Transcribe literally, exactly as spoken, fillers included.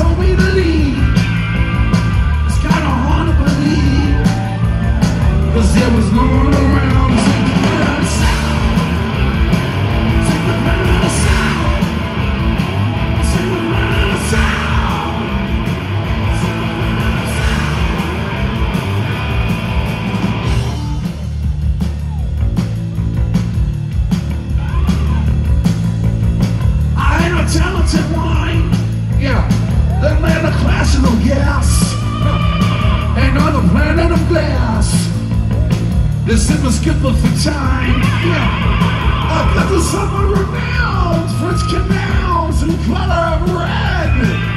told me to leave. It's kinda hard to believe, 'cause there was no one around to take the bad sound. Take the bad sound. Take the bad sound. Take the bad sound. I ain't a talented wine. Yeah, that man a class of gas. Ain't on the planet of glass. This is a skipper for time. Yeah, I got the summer renowned French canals in color of red.